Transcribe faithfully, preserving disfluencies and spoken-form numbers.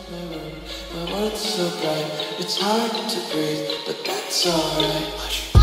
My world's so bright, it's hard to breathe, but that's alright.